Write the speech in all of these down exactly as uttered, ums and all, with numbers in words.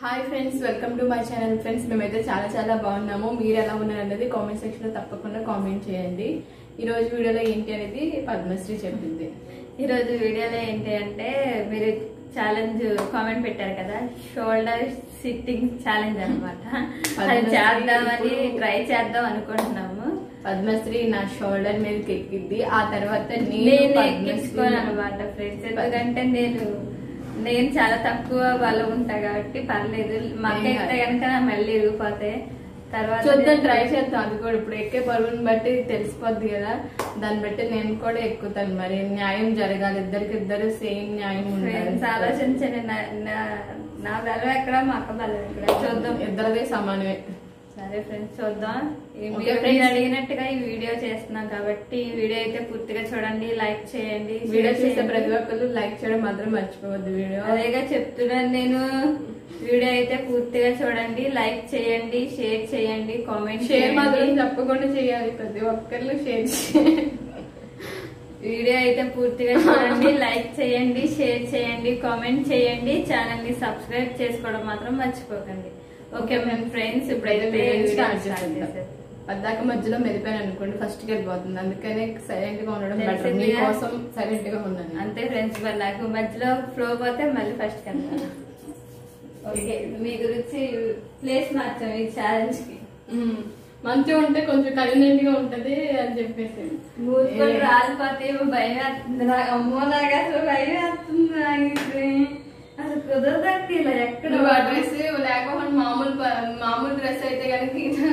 Hi friends, welcome to my channel. Friends, మేమైతే చాలా చాలా బాగున్నాము. మీరు ఎలా ఉన్నారు అనేది కామెంట్ సెక్షన్ లో తప్పకుండా కామెంట్ చేయండి. ఈ రోజు వీడియోలో ఏంటి అనేది పద్మశ్రీ చెప్పింది. ఈ రోజు వీడియోలో ఏంటి అంటే మీరు ఛాలెంజ్ కామెంట్ పెట్టారు కదా, షోల్డర్ సిట్టింగ్ ఛాలెంజ్ అనమాట. అది చేద్దామని ట్రై చేద్దాం అనుకుంటున్నాము. పద్మశ్రీ నా షోల్డర్ మీదకి ఎక్కింది, ఆ తర్వాత నేను ఎక్కించుకోను అనమాట ఫ్రెండ్స్. ఎందుకంటే నేను నేను చాలా తక్కువ బలం ఉంటా కాబట్టి పర్లేదు. మక్క ఎక్కితే కనుక నా మళ్ళీ ఇరిగిపోతాయి. తర్వాత చూద్దాం, ట్రై చేద్దాం. అది కూడా ఇప్పుడు ఎక్కే బరువుని బట్టి తెలిసిపోద్ది కదా, దాన్ని బట్టి నేను కూడా ఎక్కుతాను. మరి న్యాయం జరగాలి, ఇద్దరికి ఇద్దరు సేమ్ న్యాయం ఉండాలి. ఆలోచించండి, నా బలం ఎక్కడ మా అక్క బలం ఎక్కడ చూద్దాం. ఇద్దరిదే సమానమే. సరే ఫ్రెండ్స్, చూద్దాం. అడిగినట్టుగా ఈ వీడియో చేస్తున్నాం కాబట్టి ఈ వీడియో అయితే పూర్తిగా చూడండి, లైక్ చేయండి. వీడియో చూస్తే ప్రతి ఒక్కరు లైక్ చేయడం మాత్రం మర్చిపోవద్దు. వీడియో అదేగా చెప్తున్నాను నేను. వీడియో అయితే పూర్తిగా చూడండి, లైక్ చేయండి, షేర్ చేయండి, కామెంట్ షేర్ మాత్రం తప్పకుండా చేయాలి. ప్రతి ఒక్కరు షేర్ చేయండి. వీడియో అయితే పూర్తిగా చూడండి, లైక్ చేయండి, షేర్ చేయండి, కామెంట్ చేయండి. ఛానల్ ని సబ్స్క్రైబ్ చేసుకోవడం మాత్రం మర్చిపోకండి. ఓకే ఫ్రెండ్స్, ఇప్పుడైతే స్టార్ట్ చేసేద్దాం. పద్దాక మధ్యలో మెదిపోయాను అనుకోండి, ఫస్ట్ కి వెళ్ళిపోతుంది. అందుకనే సైలెంట్ గా ఉండడం బెటర్. మీకోసం సైలెంట్ గా ఉన్నాను అంతే ఫ్రెండ్స్. మరి నాకు మధ్యలో ఫ్లో పోతే మళ్ళీ ఫస్ట్ కి వెళ్తాను. ఓకే, మీ గురించి ప్లేస్ మార్చాం ఈ ఛాలెంజ్ కి. మంచిగా ఉంటే కొంచెం కన్వీనియంట్ గా ఉంటది అని చెప్పేసి మూసుకొని రాలిపోతే భయం వేస్తుంది నాకు. అమ్మో, నాకు అసలు భయం వేస్తుంది. అసలు కుదరదండి ఇలా ఎక్కడ. డ్రెస్ లేకపోతే మామూలు మామూలు డ్రెస్ అయితే కనుక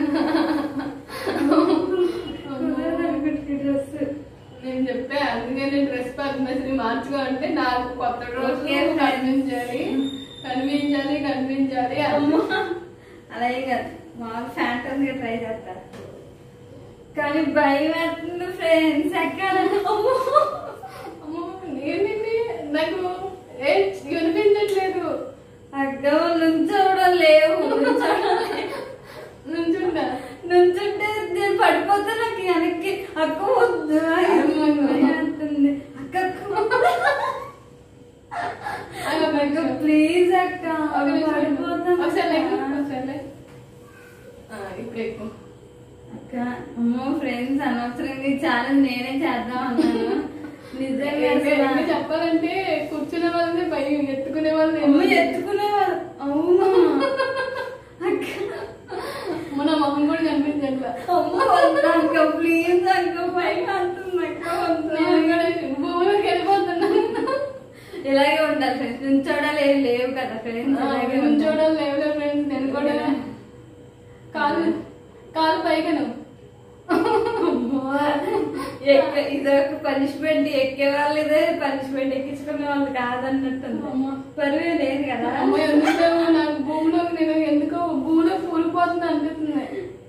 డ్రెస్ నేను చెప్పే, అందుకని డ్రెస్ పద్మశ్రీ మార్చుకో అంటే నాకు కొత్త డ్రెస్ కనిపించాలి కనిపించాలి కనిపించాలి అమ్మో. అలాగే కదా, మాకు ఫ్యాంటమ్ గా ట్రై చేస్తారు కానీ భయం వేస్తుంది ఫ్రెండ్స్. ఎక్కడ ఏంటండి నాకు కనిపించట్లేదు. అక్క నుంచోవడం లేవు. నుంచుంటా నుంచుంటే నేను పడిపోతే నాకు వెనక్కి అక్క వద్దు అంటుంది. అక్క ప్లీజ్ అక్క పడిపోతాను. ఇప్పుడు ఎక్కువ అక్క. అమ్మో ఫ్రెండ్స్, అనవసరంగా ఈ ఛాలెంజ్ నేనే చేద్దాం అన్నాను. నిజంగా చెప్పాలంటే కూర్చునే వాళ్ళని భయం, ఎత్తుకునే వాళ్ళని ఎత్తుకునే వాళ్ళు. అవును అక్క, మన మొహం కూడా కనిపించట్లా. అక్క ప్లీజ్ అక్క, పైన అంటుంది అక్క. భూమిలోకి వెళ్ళిపోతున్నాను. ఇలాగే ఉండాలి ఫ్రెండ్స్. నుంచోడాలు లేవు కదా ఫ్రెండ్స్, నుంచోడాలు లేవు కదా ఫ్రెండ్స్. నేను కూడా కాలు కాలు పైకను ఇదొక పనిష్మెంట్. ఎక్కే వాళ్ళు ఇదే పనిష్మెంట్, ఎక్కించుకునే వాళ్ళు కాదన్నట్టుంది. పరువే లేదు కదా. ఎందుకు నాకు భూమిలోకి నేను ఎందుకో భూమిలో కూలిపోతుంది అనిపిస్తుంది.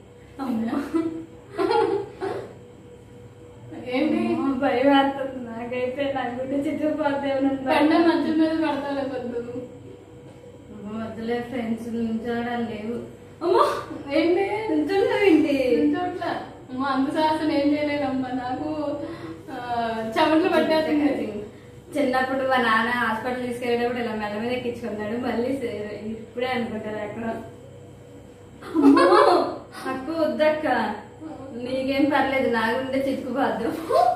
ఏంటి భయం వేస్తుంది నాకైతే. నాకు గురించి చిట్టుకుపోతే పండ మధ్య మీద పడతా కొద్దు మధ్యలో ఫ్రెండ్స్ నుంచోడాలు లేవు. అమ్మో, ఏంటి నుంచుంటావేంటి? చోట్ల అంత శాసనం ఏం చేయలేదమ్మా. నాకు చెమటలు పట్టేస్తుంది. చిన్నప్పుడు మా నాన్న హాస్పిటల్ తీసుకెళ్ళేటప్పుడు ఇలా మెల్ల మీద ఎక్కించుకున్నాడు. మళ్ళీ ఇప్పుడే అనుకుంటారు అక్కడ. అక్క వద్దక్క, నీకేం పర్లేదు, నాగుండే చిక్కుపోద్దు.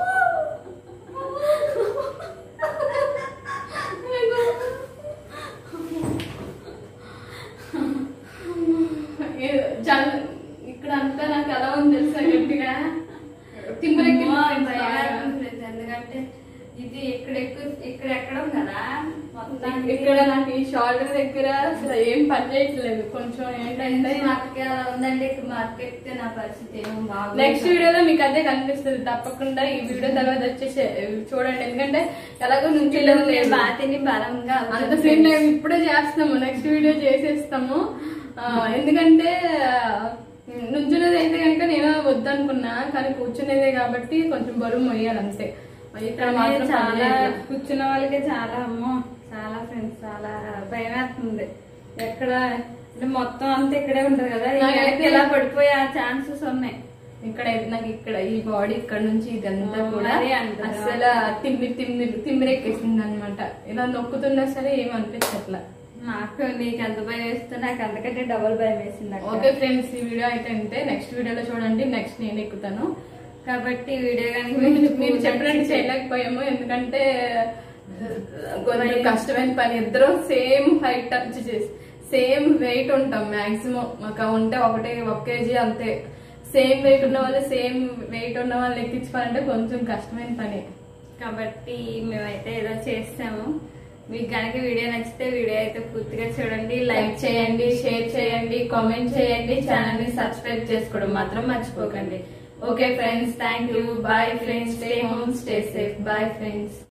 ఇక్కడ అంతా నాకు ఎలా ఉంది తెలుసా, గట్టిగా తిమ్మరెక్కి. ఎందుకంటే ఇది ఇక్కడ ఎక్కువ ఇక్కడ ఎక్కడం కదా మొత్తం. ఇక్కడ నాకు ఈ షోల్డర్ దగ్గర అసలు ఏం పని చేయట్లేదు. కొంచెం ఏంటంటే మార్కెట్ అలా ఉందండి. మార్కెట్ నా పరిస్థితి ఏమో బాగా. నెక్స్ట్ వీడియోలో మీకు అదే కనిపిస్తుంది తప్పకుండా. ఈ వీడియో తర్వాత వచ్చేసి చూడండి, ఎందుకంటే ఎలాగో నుంచి బాతిని బలంగా అంత సీన్ లేదు. ఇప్పుడే చేస్తాము, నెక్స్ట్ వీడియో చేసేస్తాము. ఎందుకంటే నుంచునేది అయితే కనుక నేను వద్దనుకున్నా, కానీ కూర్చునేదే కాబట్టి కొంచెం బరువు మొయ్యాలి అంతే. చాలా కూర్చున్న వాళ్ళకి చాలా అమ్మో చాలా ఫ్రెండ్స్ చాలా భయం వేస్తుంది. ఎక్కడ మొత్తం అంతా ఇక్కడే ఉంటది కదా, ఇలా పడిపోయే ఛాన్సెస్ ఉన్నాయి. ఇక్కడ నాకు ఇక్కడ ఈ బాడీ ఇక్కడ నుంచి ఇదంతా కూడా అసలు తిమ్మి తిమ్మి తిమ్మిరెక్కేసింది అనమాట. ఇలా నొక్కుతున్నా సరే ఏమనిపించట్లా. నాకు నీకు ఎంత భయం వేస్తే నాకు అంతకంటే డబుల్ భయం వేసింది అక్క. ఓకే ఫ్రెండ్స్, ఈ వీడియో అయితే అంతే. నెక్స్ట్ వీడియోలో చూడండి. నెక్స్ట్ నేను ఎక్కుతాను కాబట్టి ఈ వీడియో కనుక మీరు మీరు చెప్పినట్టు చేయలేకపోయాము, ఎందుకంటే కొంచెం కష్టమైన పని. ఇద్దరం సేమ్ హైట్ టచ్ చేసి సేమ్ వెయిట్ ఉంటాం మాక్సిమం. మాకు ఉంటే ఒకటి ఒక కేజీ అంతే. సేమ్ వెయిట్ ఉన్న వాళ్ళు సేమ్ వెయిట్ ఉన్న వాళ్ళు ఎక్కించుకోవాలంటే కొంచెం కష్టమైన పని. కాబట్టి మేమైతే ఏదో చేస్తాము. మీకు కనుక వీడియో నచ్చితే వీడియో అయితే పూర్తిగా చూడండి, లైక్ చేయండి, షేర్ చేయండి, కామెంట్ చేయండి, ఛానల్ ని సబ్స్క్రైబ్ చేసుకోవడం మాత్రం మర్చిపోకండి. Okay friends, thank you. Bye friends, stay home, stay safe. Bye friends.